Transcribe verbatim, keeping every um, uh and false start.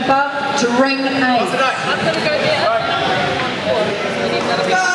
above to ring eight. I'm going to go there.